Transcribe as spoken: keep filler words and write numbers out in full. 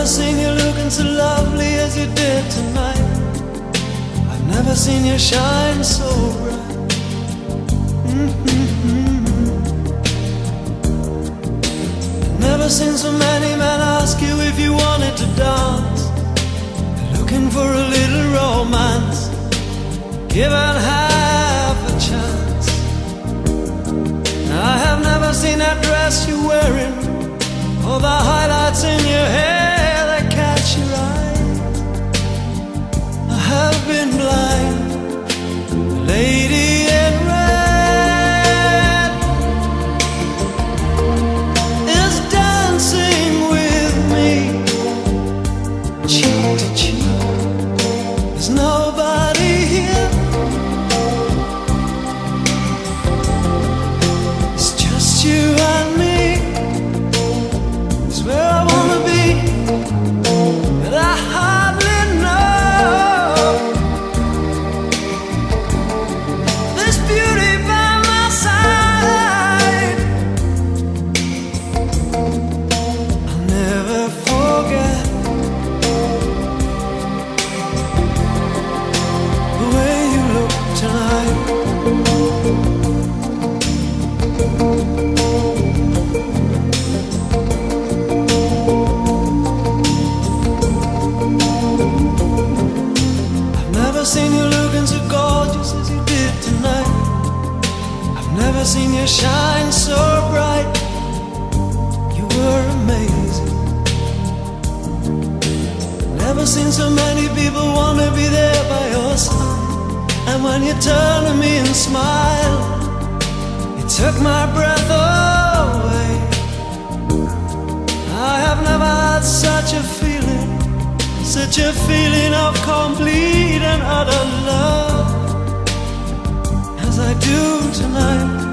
never seen you looking so lovely as you did tonight. I've never seen you shine so bright. Mm-hmm. I've never seen so many men ask you if you wanted to dance. They're looking for a little romance, given half a chance. I have never seen that dress you're wearing, or the highlights in your hair that catch your eye. I have been blind. The lady in red is dancing with me, cheek to cheek. There's nobody here. It's just you and me. It's where I wanna be, but I hardly know. This beauty by my side, I'll never forget the way you look tonight. I've never seen you looking so gorgeous as you did tonight. I've never seen you shine so bright. You were amazing. Never seen so many people wanna be there by your side. And when you turned to me and smiled, it took my breath away. I have never had such a feeling, such a feeling of complete and utter love as I do tonight.